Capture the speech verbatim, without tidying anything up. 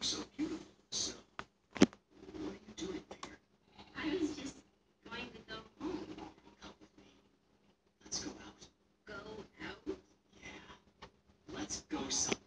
so beautiful. So, what are you doing here? I was just going to go home. Come with me. Let's go out. Go out? Yeah. Let's go somewhere.